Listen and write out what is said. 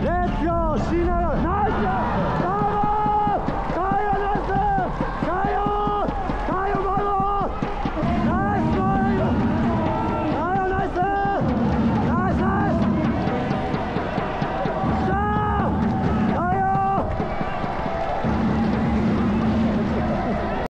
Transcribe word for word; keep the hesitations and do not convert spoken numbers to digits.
レッツゴーシーナイスナイスカモンカイロナイスカ